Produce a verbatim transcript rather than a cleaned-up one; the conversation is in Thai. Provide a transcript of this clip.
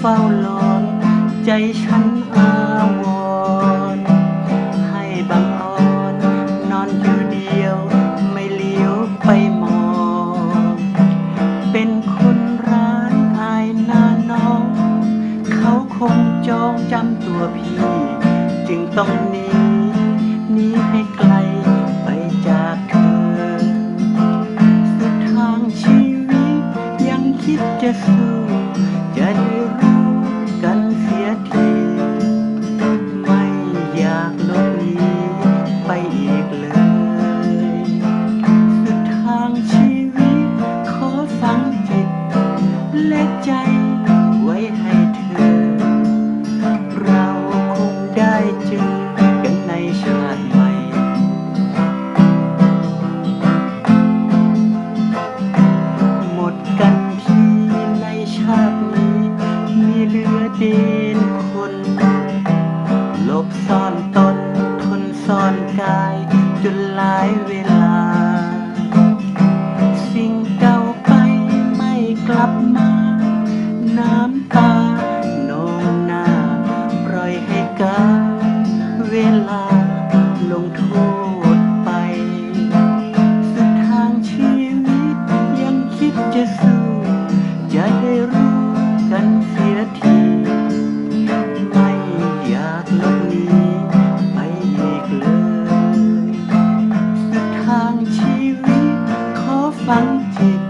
ฝ้าลอนใจฉันอาวรณ์ให้บังอ่อนนอนอยู่เดียวไม่เลี้ยวไปมองเป็นคนร้ายอายหน้าน้องเขาคงจองจำตัวพี่จึงต้องหนีหนีให้ไกลไปจากเธอสุดทางชีวิตยังคิดจะสู้จะได้รู้กันเสียทีไม่อยากหลบหนีไปอีกเลยสุดทางชีวิตขอฝังจิตและใจไว้ให้เธอเราคงได้เจอกันในชาติใหม่หมดกันที่ในชาตินี้มีเหลือเด่นคนหลบซ่อนตนทนซ่อนกายจนหลายเวลาสิ่งเก่าไปไม่กลับมาน้ำตานองหน้าปล่อยให้กาลเวลาลงโทษไปสุดทางชีวิตยังคิดจะสู้จะได้รู้กันเสียทีไม่อยากหลบหนีไปอีกเลยสุดทางชีวิตขอฝังจิต